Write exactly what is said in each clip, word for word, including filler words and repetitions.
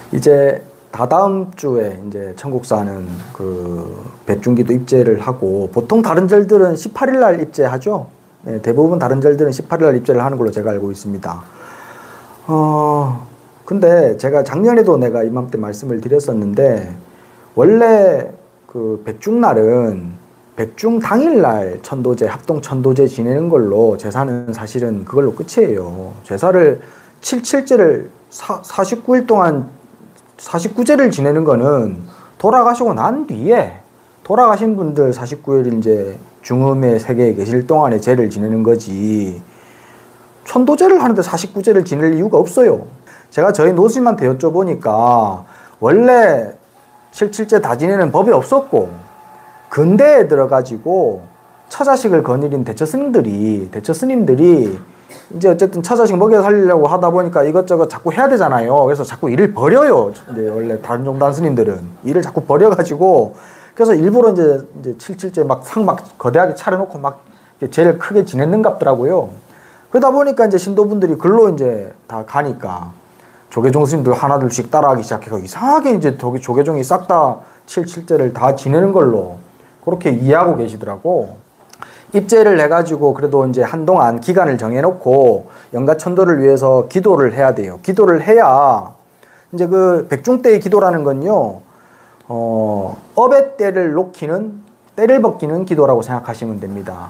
이제 다다음 주에 이제 천국사는 그 백중기도 입제를 하고, 보통 다른 절들은 십팔 일 날 입제하죠. 네, 대부분 다른 절들은 십팔 일 날 입제를 하는 걸로 제가 알고 있습니다. 어, 근데 제가 작년에도 내가 이맘때 말씀을 드렸었는데, 원래 그 백중날은 백중 당일날 천도제, 합동 천도제 지내는 걸로 제사는 사실은 그걸로 끝이에요. 제사를 칠칠제를 사십구 일 동안 사십구 제를 지내는 거는 돌아가시고 난 뒤에, 돌아가신 분들 사십구 일 이제 중음의 세계에 계실 동안에 제를 지내는 거지, 천도제를 하는데 사십구 제를 지낼 이유가 없어요. 제가 저희 노스님한테 여쭤보니까 원래 칠칠제 다 지내는 법이 없었고, 근대에 들어가지고 처자식을 거느린 대처 스님들이 대처 스님들이 이제 어쨌든 처자식 먹여 살리려고 하다 보니까 이것저것 자꾸 해야 되잖아요. 그래서 자꾸 일을 버려요. 이제 원래 다른 종단 스님들은 일을 자꾸 버려가지고, 그래서 일부러 이제 이제 칠칠제 막 상 막 거대하게 차려놓고 막 제일 크게 지냈는갑더라고요. 그러다 보니까 이제 신도분들이 글로 이제 다 가니까 조계종 스님들 하나둘씩 따라하기 시작해서 이상하게 이제 조계종이 싹 다 칠칠제를 다 지내는 걸로 그렇게 이해하고 계시더라고. 입제를 해가지고 그래도 이제 한동안 기간을 정해놓고 영가천도를 위해서 기도를 해야 돼요. 기도를 해야 이제 그 백중때의 기도라는 건요, 어, 업의 때를 놓기는, 때를 벗기는 기도라고 생각하시면 됩니다.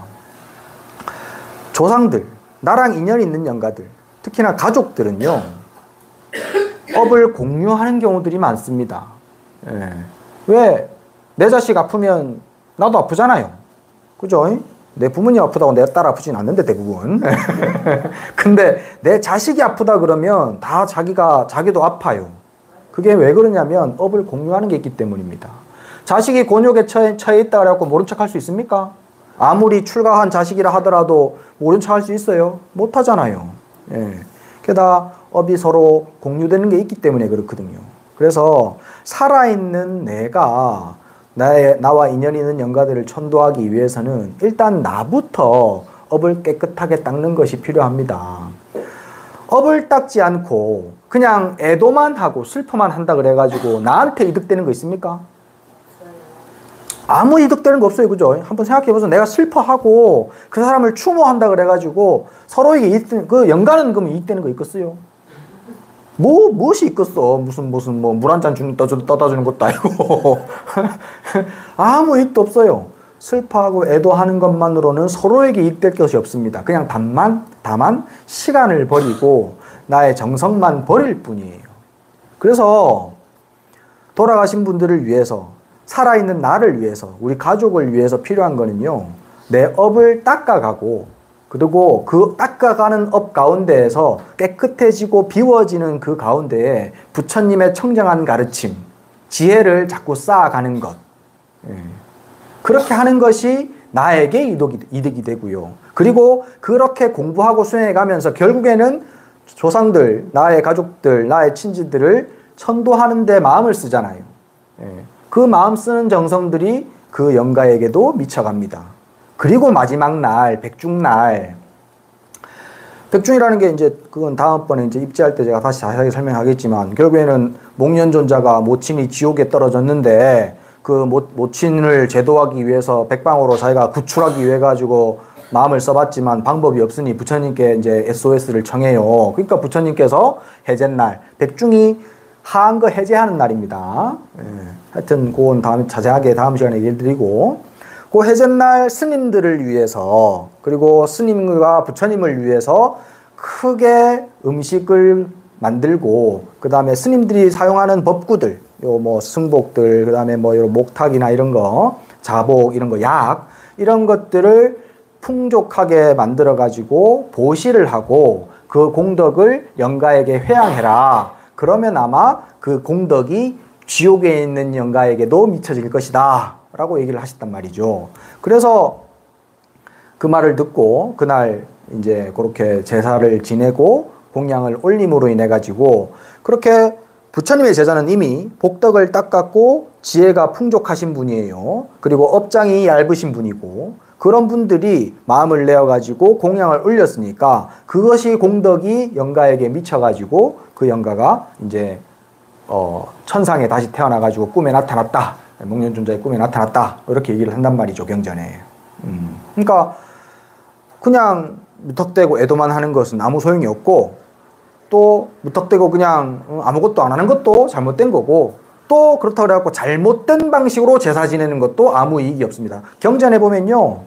조상들, 나랑 인연이 있는 영가들, 특히나 가족들은요, 업을 공유하는 경우들이 많습니다. 예. 왜? 내 자식 아프면 나도 아프잖아요. 그죠? 내 부모님 아프다고 내 딸 아프진 않는데 대부분. 근데 내 자식이 아프다 그러면 다 자기가, 자기도 아파요. 그게 왜 그러냐면 업을 공유하는 게 있기 때문입니다. 자식이 곤욕에 처해, 처해 있다 그래갖고 모른 척 할 수 있습니까? 아무리 출가한 자식이라 하더라도 모른 척 할 수 있어요? 못 하잖아요. 예. 게다가 업이 서로 공유되는 게 있기 때문에 그렇거든요. 그래서 살아있는 내가 나의, 나와 인연이 있는 영가들을 천도하기 위해서는 일단 나부터 업을 깨끗하게 닦는 것이 필요합니다. 업을 닦지 않고 그냥 애도만 하고 슬퍼만 한다 그래가지고 나한테 이득되는 거 있습니까? 아무 이득되는 거 없어요. 그죠? 한번 생각해보세요. 내가 슬퍼하고 그 사람을 추모한다 그래가지고 서로에게 이익, 그 영가는 그럼 이익되는 거 있겠어요? 뭐, 무엇이 있겠어? 무슨, 무슨, 뭐, 물 한 잔 주는, 떠, 떠다 주는 것도 아니고. 아무 이익도 없어요. 슬퍼하고 애도하는 것만으로는 서로에게 이익될 것이 없습니다. 그냥 다만, 다만, 시간을 버리고 나의 정성만 버릴 뿐이에요. 그래서 돌아가신 분들을 위해서, 살아있는 나를 위해서, 우리 가족을 위해서 필요한 거는요, 내 업을 닦아가고, 그리고 그 닦아가는 업 가운데에서 깨끗해지고 비워지는 그 가운데에 부처님의 청정한 가르침, 지혜를 자꾸 쌓아가는 것. 그렇게 하는 것이 나에게 이득이, 이득이 되고요. 그리고 그렇게 공부하고 수행해가면서 결국에는 조상들, 나의 가족들, 나의 친지들을 천도하는 데 마음을 쓰잖아요. 그 마음 쓰는 정성들이 그 영가에게도 미쳐갑니다. 그리고 마지막 날, 백중날. 백중이라는 게 이제, 그건 다음번에 이제 입제할 때 제가 다시 자세하게 설명하겠지만, 결국에는 목련존자가 모친이 지옥에 떨어졌는데, 그 모, 모친을 제도하기 위해서 백방으로 자기가 구출하기 위해 가지고 마음을 써봤지만 방법이 없으니 부처님께 이제 에스오에스를 청해요. 그러니까 부처님께서 해제날, 백중이 하한 거 해제하는 날입니다. 예. 하여튼, 그건 다음, 자세하게 다음 시간에 얘기해 드리고, 그 해제날 스님들을 위해서, 그리고 스님과 부처님을 위해서 크게 음식을 만들고, 그 다음에 스님들이 사용하는 법구들, 요 뭐 승복들, 그 다음에 뭐 이런 목탁이나 이런 거, 자복, 이런 거, 약, 이런 것들을 풍족하게 만들어가지고 보시를 하고 그 공덕을 영가에게 회양해라. 그러면 아마 그 공덕이 지옥에 있는 영가에게도 미쳐질 것이다. 라고 얘기를 하셨단 말이죠. 그래서 그 말을 듣고 그날 이제 그렇게 제사를 지내고 공양을 올림으로 인해 가지고, 그렇게 부처님의 제자는 이미 복덕을 닦았고 지혜가 풍족하신 분이에요. 그리고 업장이 얇으신 분이고, 그런 분들이 마음을 내어 가지고 공양을 올렸으니까 그것이 공덕이 영가에게 미쳐 가지고 그 영가가 이제 어, 천상에 다시 태어나가지고 꿈에 나타났다. 목련존자의 꿈에 나타났다. 이렇게 얘기를 한단 말이죠, 경전에. 음. 그러니까 그냥 무턱대고 애도만 하는 것은 아무 소용이 없고, 또 무턱대고 그냥 아무것도 안 하는 것도 잘못된 거고, 또 그렇다고 해갖고 잘못된 방식으로 제사 지내는 것도 아무 이익이 없습니다. 경전에 보면요,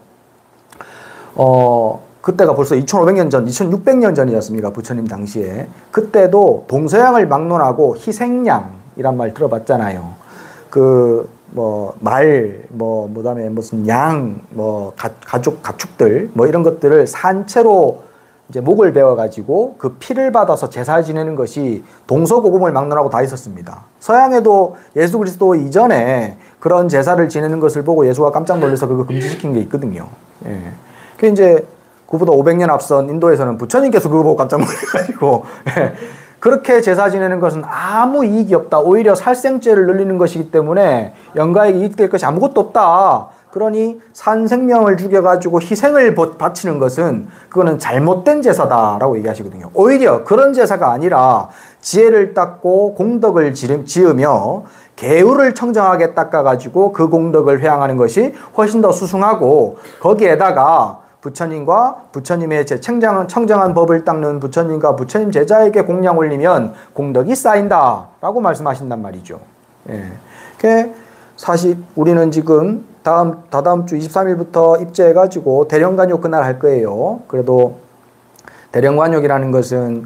어, 그때가 벌써 이천오백 년 전, 이천육백 년 전이었습니까? 부처님 당시에. 그때도 동서양을 막론하고 희생양이란 말 들어봤잖아요. 그, 뭐, 말, 뭐, 그 다음에 무슨 양, 뭐, 가, 가축, 가축들, 뭐 이런 것들을 산채로 이제 목을 베어가지고 그 피를 받아서 제사 지내는 것이 동서고금을 막론하고 다 있었습니다. 서양에도 예수 그리스도 이전에 그런 제사를 지내는 것을 보고 예수가 깜짝 놀라서 그거 금지시킨 게 있거든요. 예. 그 이제 그보다 오백 년 앞선 인도에서는 부처님께서 그거 보고 깜짝 놀라가지고, 예. 그렇게 제사 지내는 것은 아무 이익이 없다. 오히려 살생죄를 늘리는 것이기 때문에 영가에게 이익될 것이 아무것도 없다. 그러니 산 생명을 죽여가지고 희생을 바치는 것은 그거는 잘못된 제사다라고 얘기하시거든요. 오히려 그런 제사가 아니라 지혜를 닦고 공덕을 지으며 계율을 청정하게 닦아가지고 그 공덕을 회양하는 것이 훨씬 더 수승하고, 거기에다가 부처님과 부처님의 제 청정한, 청정한 법을 닦는 부처님과 부처님 제자에게 공양 올리면 공덕이 쌓인다라고 말씀하신단 말이죠. 예. 그 사실 우리는 지금 다음, 다다음 주 이십삼 일부터 입제해가지고 대령관욕 그날 할 거예요. 그래도 대령관욕이라는 것은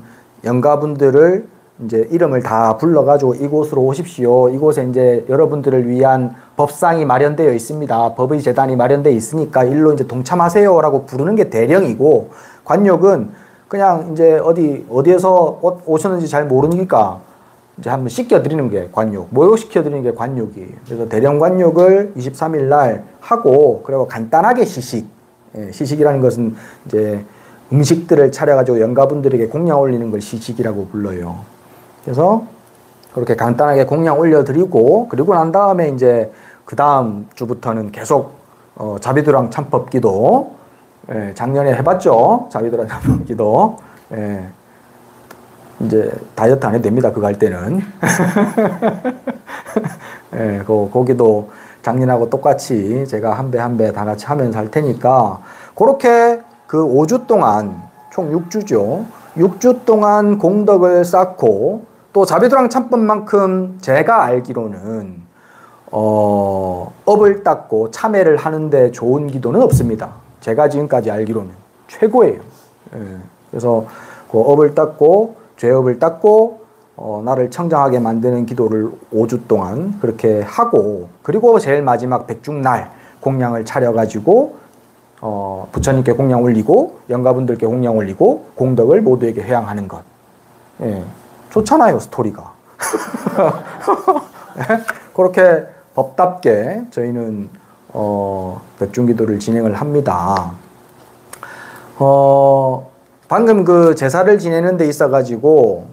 영가분들을 이제 이름을 다 불러가지고 이곳으로 오십시오. 이곳에 이제 여러분들을 위한 법상이 마련되어 있습니다. 법의 재단이 마련되어 있으니까 일로 이제 동참하세요라고 부르는 게 대령이고, 관욕은 그냥 이제 어디, 어디에서 오셨는지 잘 모르니까 이제 한번 씻겨드리는 게 관욕, 모욕시켜드리는 게 관욕이에요. 그래서 대령관욕을 이십삼 일 날 하고, 그리고 간단하게 시식, 예, 시식이라는 것은 이제 음식들을 차려가지고 영가분들에게 공양 올리는 걸 시식이라고 불러요. 그래서 그렇게 간단하게 공양 올려드리고, 그리고 난 다음에 이제 그 다음 주부터는 계속 어, 자비도랑 참법기도, 예, 작년에 해봤죠. 자비도랑 참법기도. 예. 이제 다이어트 안 해도 됩니다. 그거 할 때는. 예, 그, 거기도 작년하고 똑같이 제가 한 배 한 배 다 같이 하면서 할 테니까, 그렇게 그 오 주 동안, 총 육 주죠. 육 주 동안 공덕을 쌓고, 또 자비도랑 참법만큼 제가 알기로는, 어, 업을 닦고 참회를 하는데 좋은 기도는 없습니다. 제가 지금까지 알기로는 최고예요. 예, 그래서 그 업을 닦고, 죄업을 닦고 어, 나를 청정하게 만드는 기도를 오 주 동안 그렇게 하고, 그리고 제일 마지막 백중날 공양을 차려가지고 어, 부처님께 공양 올리고 영가분들께 공양 올리고 공덕을 모두에게 회양하는 것. 예, 좋잖아요, 스토리가. 예? 그렇게 법답게 저희는 어, 백중기도를 진행을 합니다. 어, 방금 그 제사를 지내는 데 있어가지고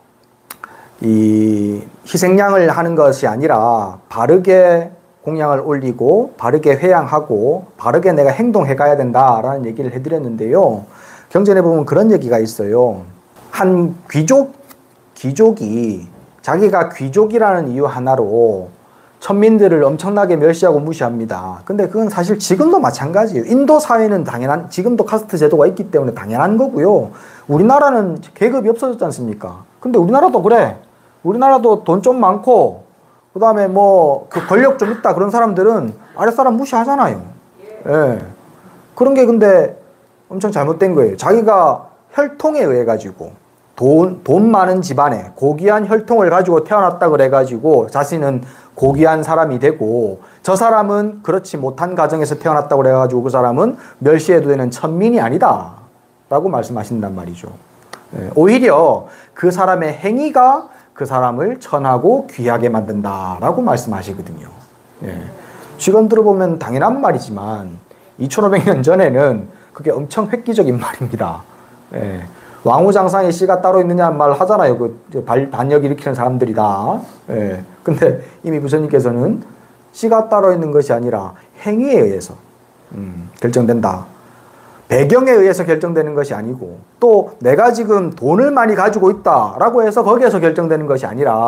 이 희생양을 하는 것이 아니라 바르게 공양을 올리고 바르게 회양하고 바르게 내가 행동해 가야 된다라는 얘기를 해드렸는데요. 경전에 보면 그런 얘기가 있어요. 한 귀족, 귀족이 자기가 귀족이라는 이유 하나로 천민들을 엄청나게 멸시하고 무시합니다. 근데 그건 사실 지금도 마찬가지예요. 인도 사회는 당연한, 지금도 카스트 제도가 있기 때문에 당연한 거고요. 우리나라는 계급이 없어졌지 않습니까? 근데 우리나라도 그래. 우리나라도 돈 좀 많고, 그 다음에 뭐, 그 권력 좀 있다. 그런 사람들은 아랫사람 무시하잖아요. 예. 그런 게 근데 엄청 잘못된 거예요. 자기가 혈통에 의해 가지고, 돈, 돈 많은 집안에 고귀한 혈통을 가지고 태어났다 그래가지고 자신은 고귀한 사람이 되고, 저 사람은 그렇지 못한 가정에서 태어났다고 그래가지고 그 사람은 멸시해도 되는 천민이 아니다 라고 말씀하신단 말이죠. 예, 오히려 그 사람의 행위가 그 사람을 천하고 귀하게 만든다 라고 말씀하시거든요. 예, 지금 들어보면 당연한 말이지만 이천오백 년 전에는 그게 엄청 획기적인 말입니다. 예, 왕후장상에 씨가 따로 있느냐는 말 하잖아요. 그 반역 일으키는 사람들이다. 예. 근데 이미 부처님께서는 씨가 따로 있는 것이 아니라 행위에 의해서 음, 결정된다. 배경에 의해서 결정되는 것이 아니고, 또 내가 지금 돈을 많이 가지고 있다라고 해서 거기에서 결정되는 것이 아니라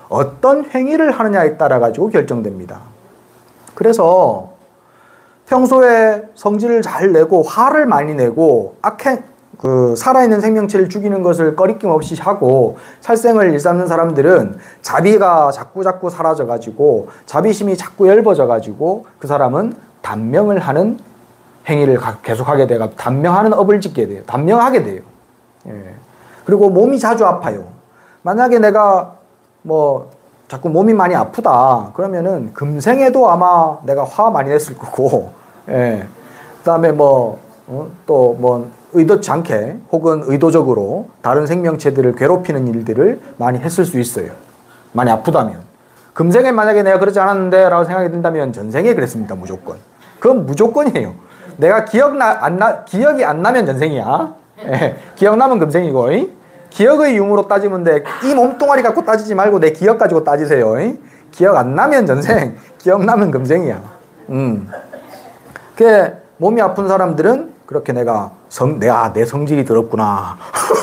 어떤 행위를 하느냐에 따라 가지고 결정됩니다. 그래서 평소에 성질을 잘 내고 화를 많이 내고 악행, 그 살아있는 생명체를 죽이는 것을 꺼리낌 없이 하고 살생을 일삼는 사람들은 자비가 자꾸 자꾸 사라져 가지고 자비심이 자꾸 엷어져 가지고 그 사람은 단명을 하는 행위를 계속하게 돼가 단명하는 업을 짓게 돼요. 단명하게 돼요. 예. 그리고 몸이 자주 아파요. 만약에 내가 뭐 자꾸 몸이 많이 아프다 그러면은 금생에도 아마 내가 화 많이 냈을 거고, 예. 그다음에 뭐 또 뭐 의도치 않게 혹은 의도적으로 다른 생명체들을 괴롭히는 일들을 많이 했을 수 있어요. 많이 아프다면. 금생에 만약에 내가 그러지 않았는데 라고 생각이 든다면 전생에 그랬습니다. 무조건. 그건 무조건이에요. 내가 기억나, 안 나, 기억이 안 나면 전생이야. 예, 기억나면 금생이고, 이? 기억의 유무로 따지면 돼. 이 몸뚱아리 갖고 따지지 말고 내 기억 가지고 따지세요. 이? 기억 안 나면 전생, 기억나면 금생이야. 음. 그 몸이 아픈 사람들은 그렇게 내가 성, 내가 내 성질이 더럽구나.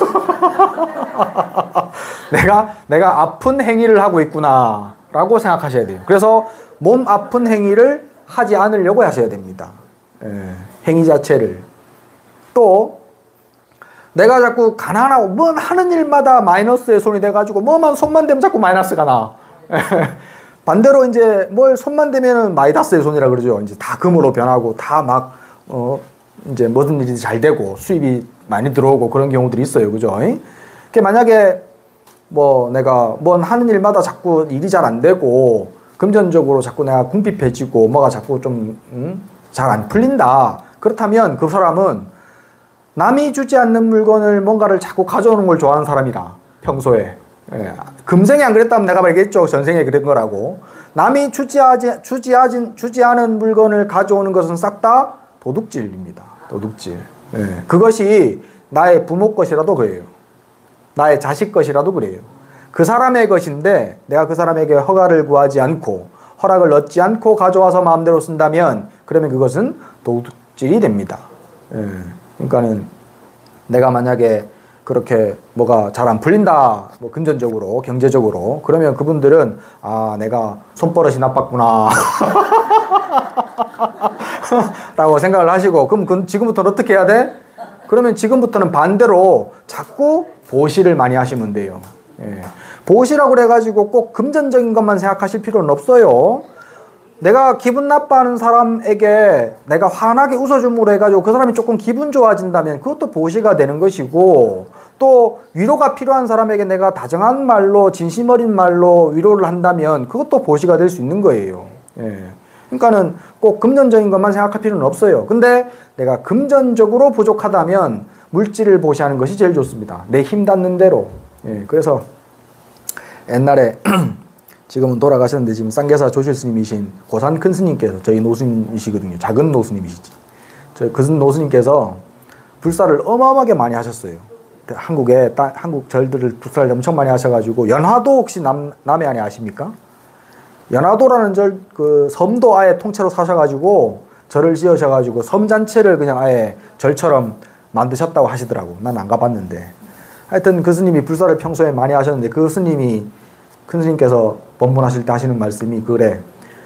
내가 내가 아픈 행위를 하고 있구나라고 생각하셔야 돼요. 그래서 몸 아픈 행위를 하지 않으려고 하셔야 됩니다. 예, 행위 자체를. 또 내가 자꾸 가난하고 뭐 하는 일마다 마이너스에 손이 돼가지고 뭐만 손만 대면 자꾸 마이너스가 나. 반대로 이제 뭘 손만 대면은 마이다스의 손이라 그러죠. 이제 다 금으로 변하고 다 막 어 이제 모든 일이 잘 되고 수입이 많이 들어오고 그런 경우들이 있어요. 그죠? 그 만약에 뭐 내가 뭔 하는 일마다 자꾸 일이 잘 안 되고 금전적으로 자꾸 내가 궁핍해지고 뭐가 자꾸 좀 음? 잘 안 풀린다. 그렇다면 그 사람은 남이 주지 않는 물건을 뭔가를 자꾸 가져오는 걸 좋아하는 사람이라 평소에. 예. 금생에 안 그랬다면 내가 말겠죠. 전생에 그런 거라고. 남이 주지, 하지, 주지, 하지, 주지 않은 물건을 가져오는 것은 싹 다 도둑질입니다. 도둑질. 예. 그것이 나의 부모 것이라도 그래요. 나의 자식 것이라도 그래요. 그 사람의 것인데 내가 그 사람에게 허가를 구하지 않고 허락을 얻지 않고 가져와서 마음대로 쓴다면 그러면 그것은 도둑질이 됩니다. 예. 그러니까는 내가 만약에 그렇게 뭐가 잘 안 풀린다, 뭐 금전적으로, 경제적으로, 그러면 그분들은 아, 내가 손버릇이 나빴구나 라고 생각을 하시고, 그럼 그 지금부터는 어떻게 해야 돼? 그러면 지금부터는 반대로 자꾸 보시를 많이 하시면 돼요. 예. 보시라고 그래가지고 꼭 금전적인 것만 생각하실 필요는 없어요. 내가 기분 나빠하는 사람에게 내가 환하게 웃어줌으로 해가지고 그 사람이 조금 기분 좋아진다면 그것도 보시가 되는 것이고, 또 위로가 필요한 사람에게 내가 다정한 말로 진심 어린 말로 위로를 한다면 그것도 보시가 될 수 있는 거예요. 예. 그러니까는 꼭 금전적인 것만 생각할 필요는 없어요. 근데 내가 금전적으로 부족하다면 물질을 보시하는 것이 제일 좋습니다. 내 힘 닿는 대로. 예. 그래서 옛날에 지금은 돌아가셨는데 지금 쌍계사 조실 스님이신 고산 큰 스님께서, 저희 노스님이시거든요. 작은 노스님이시지. 저희 그 노스님께서 불사를 어마어마하게 많이 하셨어요. 한국에, 따, 한국 절들을 불사를 엄청 많이 하셔가지고, 연화도 혹시 남, 남해 안에 아십니까? 연화도라는 절, 그 섬도 아예 통째로 사셔가지고, 절을 지으셔가지고, 섬 전체를 그냥 아예 절처럼 만드셨다고 하시더라고. 난 안 가봤는데. 하여튼 그 스님이 불사를 평소에 많이 하셨는데, 그 스님이, 큰 스님께서 법문하실 때 하시는 말씀이 그래.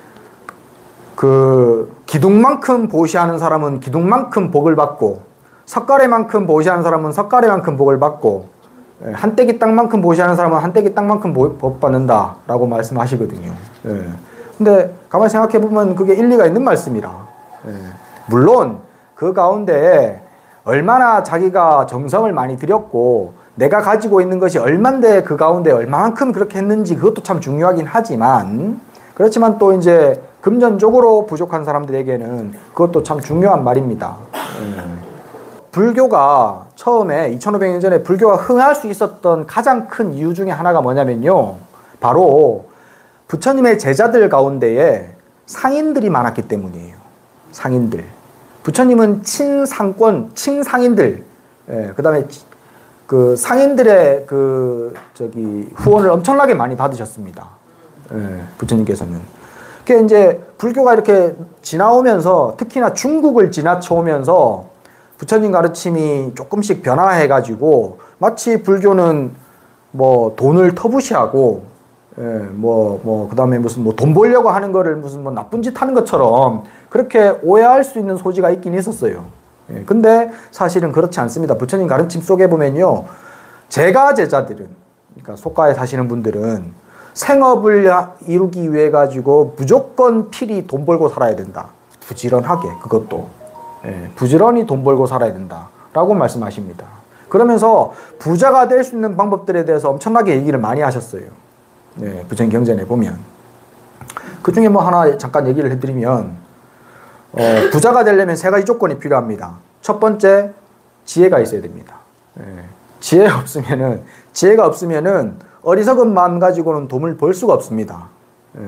그 기둥만큼 보시하는 사람은 기둥만큼 복을 받고, 석가래만큼 보시하는 사람은 석가래만큼 복을 받고, 한 떼기 땅만큼 보시하는 사람은 한 떼기 땅만큼 복 받는다 라고 말씀하시거든요. 예. 근데 가만히 생각해 보면 그게 일리가 있는 말씀이라. 예. 물론 그 가운데 얼마나 자기가 정성을 많이 들였고 내가 가지고 있는 것이 얼만데 그 가운데 얼마만큼 그렇게 했는지 그것도 참 중요하긴 하지만, 그렇지만 또 이제 금전적으로 부족한 사람들에게는 그것도 참 중요한 말입니다. 예. 불교가 처음에 이천오백 년 전에 불교가 흥할 수 있었던 가장 큰 이유 중에 하나가 뭐냐면요, 바로 부처님의 제자들 가운데에 상인들이 많았기 때문이에요. 상인들. 부처님은 친상권, 친상인들, 예, 그 다음에 그 상인들의 그 저기 후원을 엄청나게 많이 받으셨습니다. 예, 부처님께서는. 그게 이제 불교가 이렇게 지나오면서, 특히나 중국을 지나쳐오면서 부처님 가르침이 조금씩 변화해가지고 마치 불교는 뭐 돈을 터부시하고 예, 뭐, 뭐, 그 다음에 무슨 뭐 돈 벌려고 하는 거를 무슨 뭐 나쁜 짓 하는 것처럼 그렇게 오해할 수 있는 소지가 있긴 있었어요. 예, 근데 사실은 그렇지 않습니다. 부처님 가르침 속에 보면요. 제가 제자들은, 그러니까 속가에 사시는 분들은 생업을 이루기 위해 가지고 무조건 필히 돈 벌고 살아야 된다. 부지런하게, 그것도. 예, 부지런히 돈 벌고 살아야 된다. 라고 말씀하십니다. 그러면서 부자가 될 수 있는 방법들에 대해서 엄청나게 얘기를 많이 하셨어요. 네, 부처님 경전에 보면. 그 중에 뭐 하나 잠깐 얘기를 해드리면, 어, 부자가 되려면 세 가지 조건이 필요합니다. 첫 번째, 지혜가 있어야 됩니다. 네, 지혜 없으면은, 지혜가 없으면은 어리석은 마음 가지고는 돈을 벌 수가 없습니다. 네.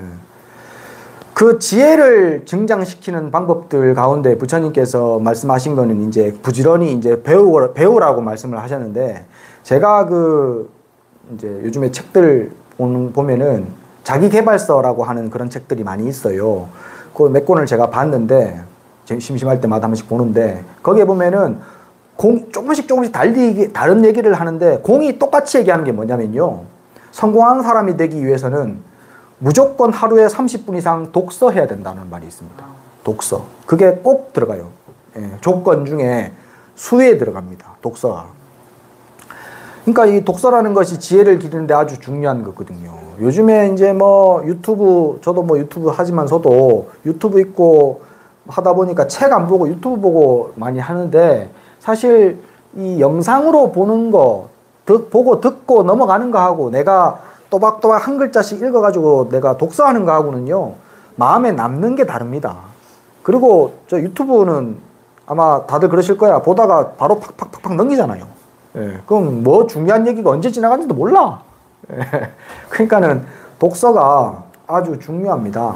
그 지혜를 증장시키는 방법들 가운데 부처님께서 말씀하신 거는 이제 부지런히 이제 배우, 배우라고 말씀을 하셨는데, 제가 그 이제 요즘에 책들 보면은 자기계발서라고 하는 그런 책들이 많이 있어요. 그 몇 권을 제가 봤는데, 심심할 때마다 한 번씩 보는데, 거기에 보면은 공, 조금씩 조금씩 달리, 다른 얘기를 하는데, 공이 똑같이 얘기하는 게 뭐냐면요. 성공한 사람이 되기 위해서는 무조건 하루에 삼십 분 이상 독서해야 된다는 말이 있습니다. 독서. 그게 꼭 들어가요. 예, 조건 중에 수에 들어갑니다. 독서가. 그러니까 이 독서라는 것이 지혜를 기르는데 아주 중요한 거거든요. 요즘에 이제 뭐 유튜브, 저도 뭐 유튜브 하지만서도 유튜브 있고 하다 보니까 책 안 보고 유튜브 보고 많이 하는데, 사실 이 영상으로 보는 거, 듣, 보고 듣고 넘어가는 거 하고 내가 또박또박 한 글자씩 읽어가지고 내가 독서하는 거하고는요, 마음에 남는 게 다릅니다. 그리고 저 유튜브는 아마 다들 그러실 거야. 보다가 바로 팍팍팍팍 넘기잖아요. 예, 그럼 뭐 중요한 얘기가 언제 지나갔는지도 몰라. 예, 그러니까는 독서가 아주 중요합니다.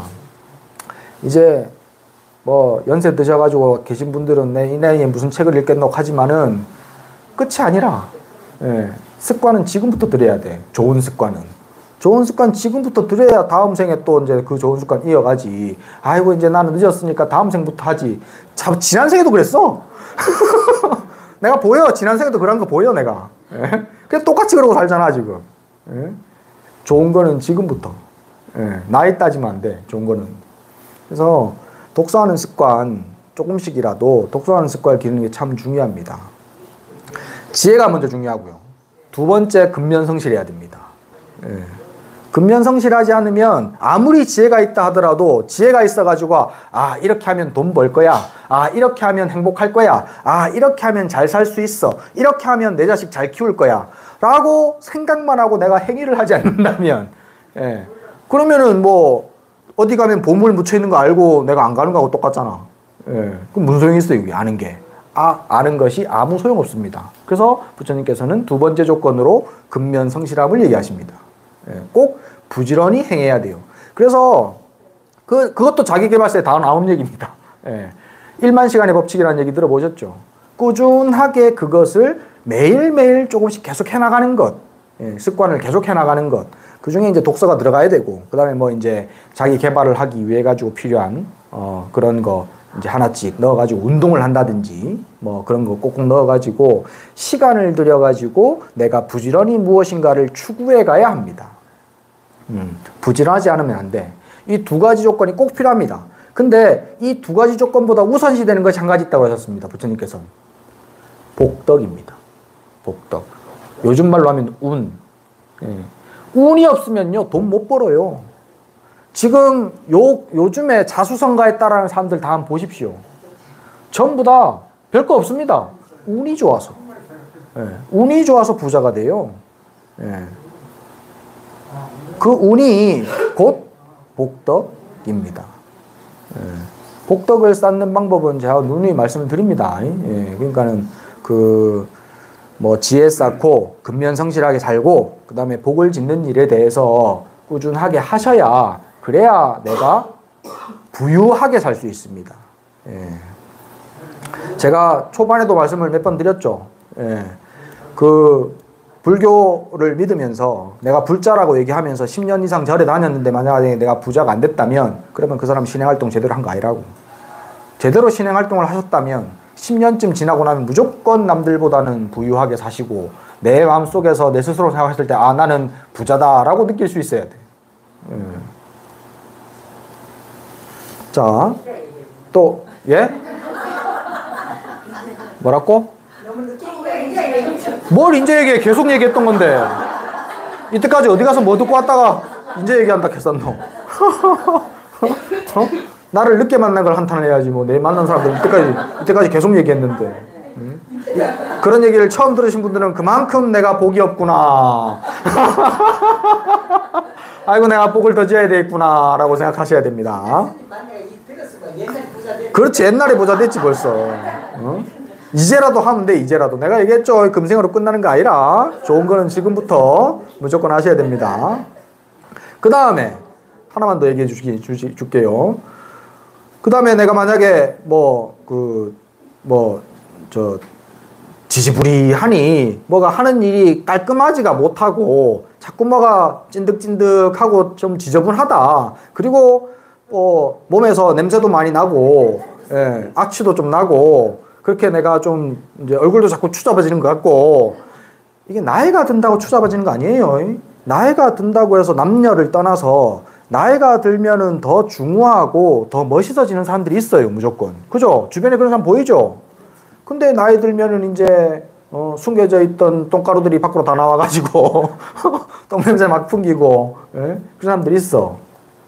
이제 뭐 연세 드셔가지고 계신 분들은 내 이 나이에 무슨 책을 읽겠노 하지만은 끝이 아니라, 예, 습관은 지금부터 들여야 돼. 좋은 습관은. 좋은 습관 지금부터 들여야 다음 생에 또 이제 그 좋은 습관 이어가지. 아이고, 이제 나는 늦었으니까 다음 생부터 하지. 자, 지난 생에도 그랬어. 내가 보여. 지난 생에도 그런 거 보여, 내가. 예? 그냥 똑같이 그러고 살잖아, 지금. 예? 좋은 거는 지금부터. 예, 나이 따지면 안 돼, 좋은 거는. 그래서 독서하는 습관, 조금씩이라도 독서하는 습관을 기르는 게 참 중요합니다. 지혜가 먼저 중요하고요. 두 번째, 근면성실해야 됩니다. 예. 근면성실하지 않으면 아무리 지혜가 있다 하더라도 지혜가 있어가지고, 아, 이렇게 하면 돈 벌 거야. 아, 이렇게 하면 행복할 거야. 아, 이렇게 하면 잘 살 수 있어. 이렇게 하면 내 자식 잘 키울 거야. 라고 생각만 하고 내가 행위를 하지 않는다면, 예. 그러면은 뭐, 어디 가면 보물 묻혀 있는 거 알고 내가 안 가는 거하고 똑같잖아. 예. 그럼 무슨 소용이 있어요, 이게 아는 게. 아, 아는 것이 아무 소용 없습니다. 그래서 부처님께서는 두 번째 조건으로 근면성실함을 얘기하십니다. 예. 꼭 부지런히 행해야 돼요. 그래서 그, 그것도 자기계발서에 다 나온 얘기입니다. 예. 일만 시간의 법칙이라는 얘기 들어보셨죠? 꾸준하게 그것을 매일매일 조금씩 계속 해나가는 것. 예. 습관을 계속 해나가는 것. 그 중에 이제 독서가 들어가야 되고, 그 다음에 뭐 이제 자기 개발을 하기 위해 가지고 필요한, 어, 그런 거 이제 하나씩 넣어가지고 운동을 한다든지, 뭐 그런 거 꼭꼭 넣어가지고 시간을 들여가지고 내가 부지런히 무엇인가를 추구해 가야 합니다. 음, 부지런하지 않으면 안 돼. 이 두 가지 조건이 꼭 필요합니다. 근데 이 두 가지 조건보다 우선시 되는 것이 한 가지 있다고 하셨습니다. 부처님께서는. 복덕입니다. 복덕. 요즘 말로 하면 운. 예. 운이 없으면요, 돈 못 벌어요. 지금 요, 요즘에 자수성가에 따르는 사람들 다 한번 보십시오. 전부 다 별거 없습니다. 운이 좋아서. 예. 운이 좋아서 부자가 돼요. 예. 그 운이 곧 복덕입니다. 예. 복덕을 쌓는 방법은 제가 누누이 말씀을 드립니다. 예. 그러니까는 그 뭐 지혜 쌓고 근면성실하게 살고 그 다음에 복을 짓는 일에 대해서 꾸준하게 하셔야, 그래야 내가 부유하게 살 수 있습니다. 예. 제가 초반에도 말씀을 몇 번 드렸죠. 예. 그 불교를 믿으면서 내가 불자라고 얘기하면서 십 년 이상 절에 다녔는데 만약에 내가 부자가 안 됐다면, 그러면 그 사람 신행활동 제대로 한 거 아니라고. 제대로 신행활동을 하셨다면 십 년쯤 지나고 나면 무조건 남들보다는 부유하게 사시고 내 마음속에서 내 스스로 생각했을 때, 아, 나는 부자다라고 느낄 수 있어야 돼. 예. 자, 또, 예? 뭐라고? 뭘 이제 얘기해? 계속 얘기했던 건데. 이때까지 어디 가서 뭐 듣고 왔다가 이제 얘기한다 했었노? 어? 나를 늦게 만난 걸 한탄해야지 뭐. 내 만난 사람들 이때까지 이때까지 계속 얘기했는데. 응? 그런 얘기를 처음 들으신 분들은 그만큼 내가 복이 없구나. 아이고 내가 복을 더 지어야 되겠구나 라고 생각하셔야 됩니다. 그렇지, 옛날에 부자 됐지 벌써. 어? 이제라도 하면 돼. 이제라도. 내가 얘기했죠, 금생으로 끝나는 거 아니라 좋은 거는 지금부터 무조건 하셔야 됩니다. 그 다음에 하나만 더 얘기해 주시, 주시, 줄게요. 그 다음에 내가 만약에 뭐 그 뭐 저 지지부리하니 뭐가 하는 일이 깔끔하지가 못하고 자꾸 뭐가 찐득찐득하고 좀 지저분하다. 그리고 어, 몸에서 냄새도 많이 나고, 예, 악취도 좀 나고, 그렇게 내가 좀 이제 얼굴도 자꾸 추잡아지는 것 같고, 이게 나이가 든다고 추잡아지는 거 아니에요. 나이가 든다고 해서 남녀를 떠나서 나이가 들면은 더 중후하고 더 멋있어지는 사람들이 있어요, 무조건. 그죠? 주변에 그런 사람 보이죠? 근데 나이 들면은 이제 어, 숨겨져 있던 똥가루들이 밖으로 다 나와가지고 똥냄새 막 풍기고, 예? 그런 사람들이 있어.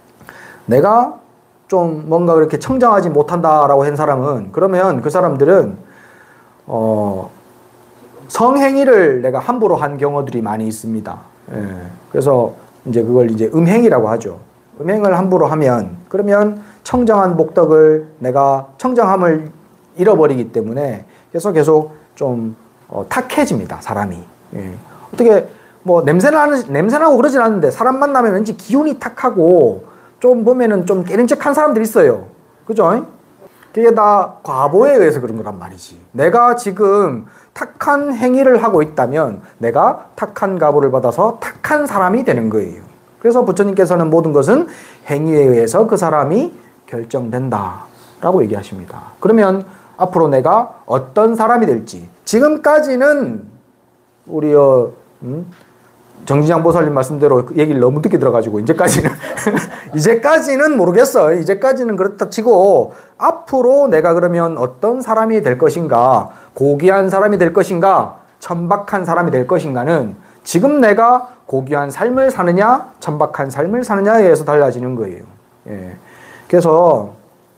내가 좀 뭔가 그렇게 청정하지 못한다라고 한 사람은, 그러면 그 사람들은 어, 성행위를 내가 함부로 한 경우들이 많이 있습니다. 예. 그래서 이제 그걸 이제 음행이라고 하죠. 음행을 함부로 하면, 그러면 청정한 복덕을 내가 청정함을 잃어버리기 때문에 계속 계속 좀 어, 탁해집니다, 사람이. 예. 어떻게 뭐 냄새나는 냄새나고 그러진 않는데 사람 만나면 왠지 기운이 탁하고 좀 보면은 좀 깨름직한 사람들이 있어요. 그죠? 그게 다 과보에 의해서 그런 거란 말이지. 내가 지금 탁한 행위를 하고 있다면 내가 탁한 과보를 받아서 탁한 사람이 되는 거예요. 그래서 부처님께서는 모든 것은 행위에 의해서 그 사람이 결정된다 라고 얘기하십니다. 그러면 앞으로 내가 어떤 사람이 될지, 지금까지는 우리 어, 음? 정진양 보살님 말씀대로 얘기를 너무 늦게 들어가지고 이제까지는 이제까지는 모르겠어. 이제까지는 그렇다 치고 앞으로 내가 그러면 어떤 사람이 될 것인가, 고귀한 사람이 될 것인가, 천박한 사람이 될 것인가는 지금 내가 고귀한 삶을 사느냐 천박한 삶을 사느냐에 의해서 달라지는 거예요. 예. 그래서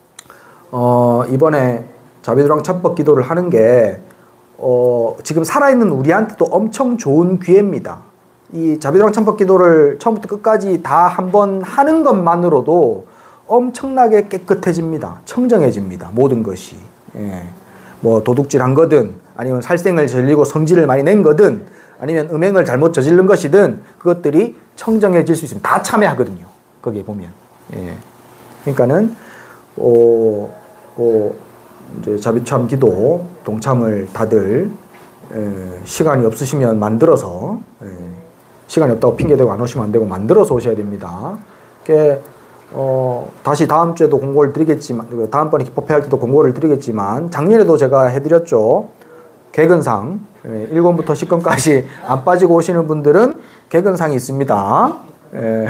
어, 이번에 자비도랑 참법 기도를 하는 게 어, 지금 살아있는 우리한테도 엄청 좋은 기회입니다. 이 자비도랑 참법 기도를 처음부터 끝까지 다 한번 하는 것만으로도 엄청나게 깨끗해집니다. 청정해집니다. 모든 것이. 예. 뭐 도둑질한 거든, 아니면 살생을 저지르고 성질을 많이 낸 거든, 아니면 음행을 잘못 저지른 것이든 그것들이 청정해질 수 있습니다. 다 참여하거든요. 거기에 보면. 예. 그러니까는 어, 어, 이제 자비참 기도 동참을 다들 에, 시간이 없으시면 만들어서, 에, 시간이 없다고 핑계대고 안 오시면 안 되고 만들어서 오셔야 됩니다. 그게 어, 다시 다음 주에도 공고를 드리겠지만, 다음번에 기법회할 때도 공고를 드리겠지만, 작년에도 제가 해드렸죠. 개근상, 일 권부터 십 권까지 안 빠지고 오시는 분들은 개근상이 있습니다. 예.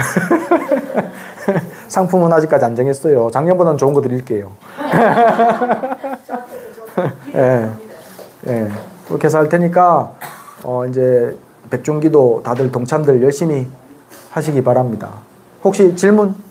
상품은 아직까지 안 정했어요. 작년보다는 좋은 거 드릴게요. 예. 예. 그렇게 해서 할 테니까, 어, 이제, 백중기도 다들 동참들 열심히 하시기 바랍니다. 혹시 질문?